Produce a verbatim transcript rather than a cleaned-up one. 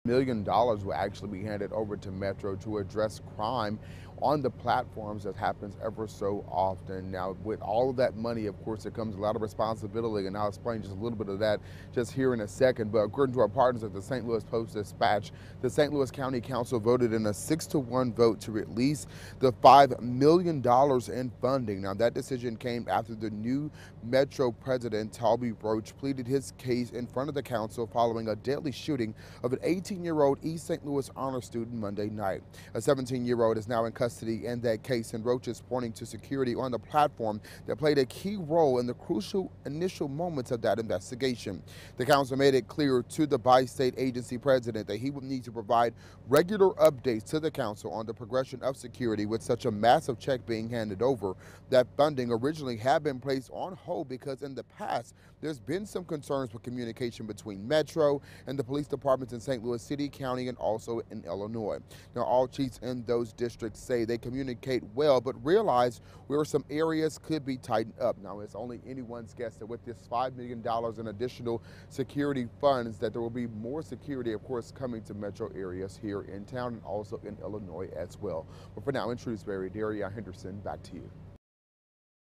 million dollars will actually be handed over to Metro to address crime on the platforms that happens ever so often. Now, with all of that money, of course, there comes a lot of responsibility, and I'll explain just a little bit of that just here in a second. But according to our partners at the Saint Louis Post-Dispatch, the Saint Louis County Council voted in a six to one vote to release the five million dollars in funding. Now, that decision came after the new Metro president, Talby Roach, pleaded his case in front of the council following a deadly shooting of an eighteen-year-old East Saint Louis honor student Monday night. A seventeen-year-old is now in custody in that case, and Roach is pointing to security on the platform that played a key role in the crucial initial moments of that investigation. The council made it clear to the bi-state agency president that he would need to provide regular updates to the council on the progression of security with such a massive check being handed over. That funding originally had been placed on hold because in the past there's been some concerns with communication between Metro and the police departments in Saint Louis City, County, and also in Illinois. Now, all chiefs in those districts say they communicate well, but realize where some areas could be tightened up. Now, it's only anyone's guess that with this five million dollars in additional security funds, that there will be more security, of course, coming to metro areas here in town and also in Illinois as well. But for now, in Shrewsbury, Daria Henderson, back to you.